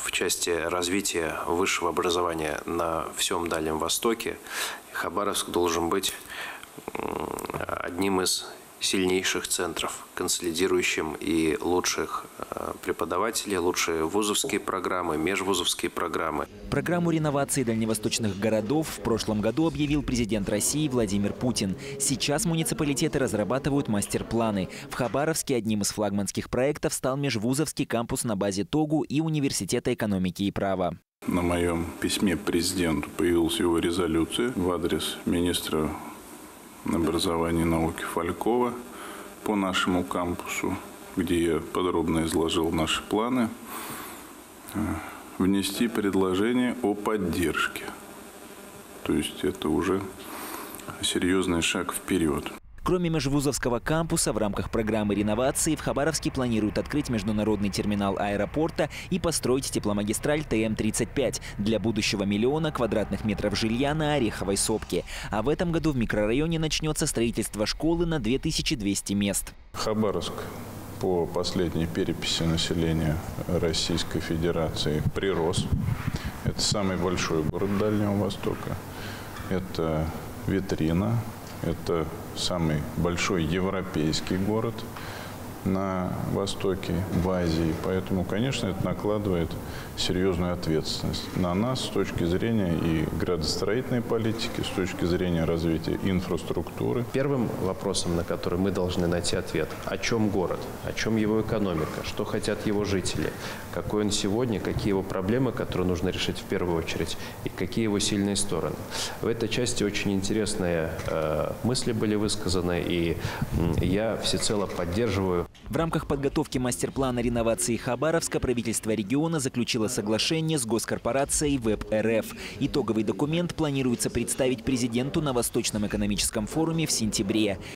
в части развития высшего образования на всем Дальнем Востоке. Хабаровск должен быть одним из сильнейших центров, консолидирующим и лучших преподавателей, лучшие вузовские программы, межвузовские программы. Программу реновации дальневосточных городов в прошлом году объявил президент России Владимир Путин. Сейчас муниципалитеты разрабатывают мастер-планы. В Хабаровске одним из флагманских проектов стал межвузовский кампус на базе ТОГУ и Университета экономики и права. На моем письме президенту появилась его резолюция в адрес министра образования и науки Фалькова по нашему кампусу, где я подробно изложил наши планы, внести предложение о поддержке. То есть это уже серьезный шаг вперед. Кроме межвузовского кампуса, в рамках программы реновации в Хабаровске планируют открыть международный терминал аэропорта и построить тепломагистраль ТМ-35 для будущего 1 000 000 квадратных метров жилья на Ореховой сопке. А в этом году в микрорайоне начнется строительство школы на 2200 мест. Хабаровск по последней переписи населения Российской Федерации прирос. Это самый большой город Дальнего Востока. Это витрина. Это самый большой европейский город на Востоке, в Азии. Поэтому, конечно, это накладывает серьезную ответственность на нас с точки зрения и градостроительной политики, с точки зрения развития инфраструктуры. Первым вопросом, на который мы должны найти ответ, о чем город, о чем его экономика, что хотят его жители, какой он сегодня, какие его проблемы, которые нужно решить в первую очередь, и какие его сильные стороны. В этой части очень интересные мысли были высказаны, и я всецело поддерживаю. В рамках подготовки мастер-плана реновации Хабаровска правительство региона заключило соглашение с госкорпорацией ВЭБ-РФ. Итоговый документ планируется представить президенту на Восточном экономическом форуме в сентябре.